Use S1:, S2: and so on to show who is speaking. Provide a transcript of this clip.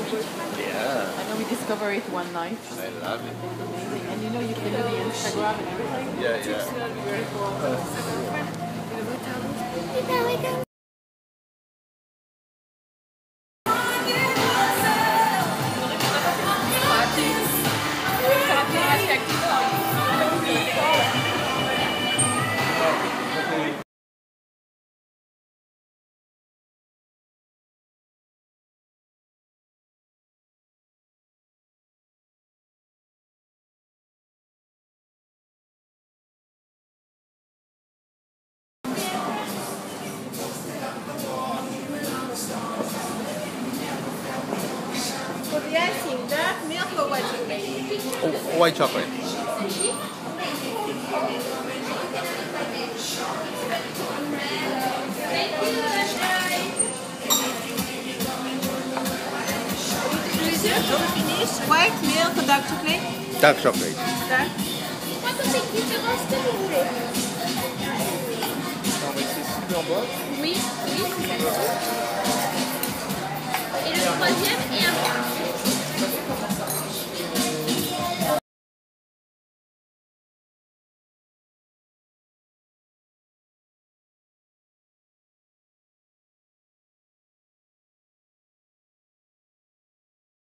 S1: Yeah.
S2: I know we discovered it one night.
S1: I love it.
S2: Amazing. And you know you can do the Instagram and everything.
S1: Yeah, yeah.
S2: It's gonna be very cool.
S3: For the icing, dark milk or white chocolate?
S1: Oh, white chocolate.
S3: White milk or dark chocolate?
S1: Dark chocolate.
S3: Dark.
S4: Oui, oui. Et le troisième et un.